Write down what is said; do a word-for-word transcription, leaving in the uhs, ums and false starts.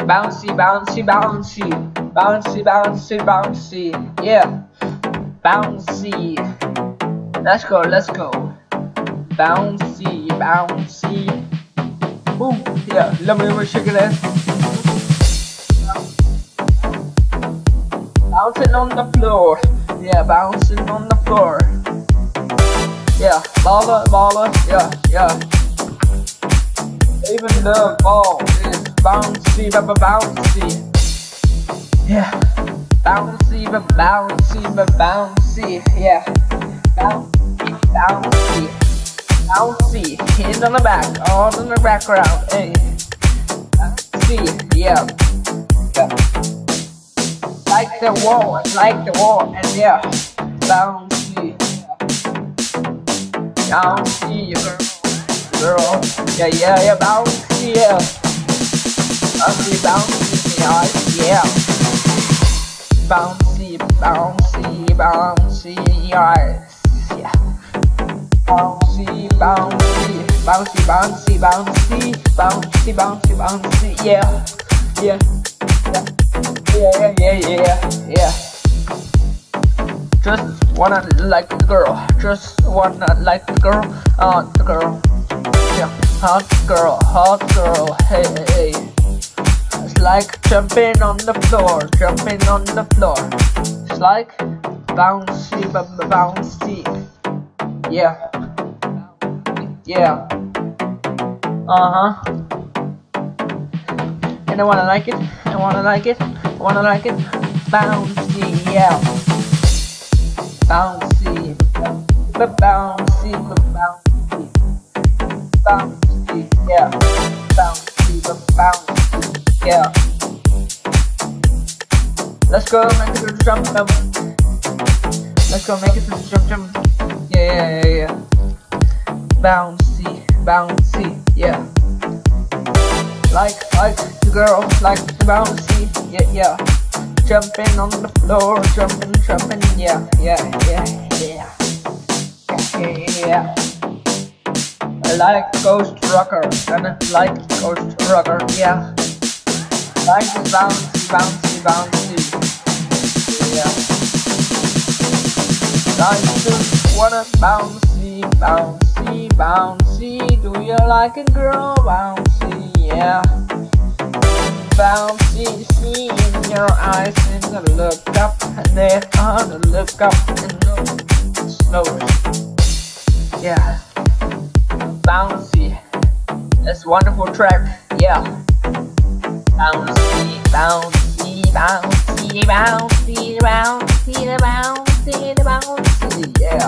Bouncy, bouncy, bouncy, bouncy, bouncy, bouncy, yeah, bouncy. Let's go, let's go. Bouncy, bouncy. Ooh, yeah, let me shake it in. Bouncing on the floor, yeah, bouncing on the floor. Yeah, baller, baller, yeah, yeah. Even the ball is bouncy, but bouncy. Yeah, bouncy, but bouncy, but bouncy. Yeah, bouncy, bouncy, bouncy. Hands on the back, all in the background. Hey, bouncy, yeah, yeah. Like the wall, like the wall, and yeah, bouncy, yeah. Bouncy, girl. Girl, yeah, yeah, yeah, bouncy, yeah, bouncy, bouncy, yeah, bouncy, bouncy, bouncy, yes, yeah, bouncy, bouncy, bouncy, bouncy, bouncy, bouncy, bouncy, bouncy, yeah, yeah, yeah, yeah, yeah, yeah, yeah. Just wanna like the girl, just wanna like the girl, uh, the girl. Yeah, hot girl, hot girl, hey, hey, hey. It's like jumping on the floor, jumping on the floor. It's like bouncy, b -b bouncy. Yeah, yeah. Uh huh. And I wanna like it, I wanna like it, I wanna like it. Bouncy, yeah. Bouncy, b bouncy, b bouncy. Bouncy, yeah, bouncy, but bouncy, yeah. Let's go make it a jump, jump. Let's go make it a jump, jump. Yeah, yeah, yeah, yeah. Bouncy, bouncy, yeah. Like, like the girl, like the bouncy, yeah, yeah. Jumping on the floor, jumping, jumping, yeah, yeah, yeah, yeah, yeah, yeah, yeah. I like Ghost Rocker, and I like Ghost Rocker, yeah. Like the bouncy, bouncy, bouncy, yeah. I just wanna bouncy, bouncy, bouncy. Do you like it, girl? Bouncy, yeah. Bouncy, see in your eyes, and I look up, and then I look up, and look slower, yeah. Bouncy, that's a wonderful track, yeah. Bouncy, bouncy, bouncy, bouncy, bouncy, bouncy, bouncy, yeah.